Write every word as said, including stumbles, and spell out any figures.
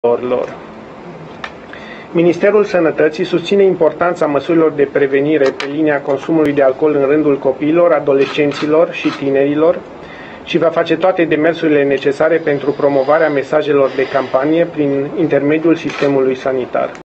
lor. Ministerul Sănătății susține importanța măsurilor de prevenire pe linia consumului de alcool în rândul copiilor, adolescenților și tinerilor și va face toate demersurile necesare pentru promovarea mesajelor de campanie prin intermediul sistemului sanitar.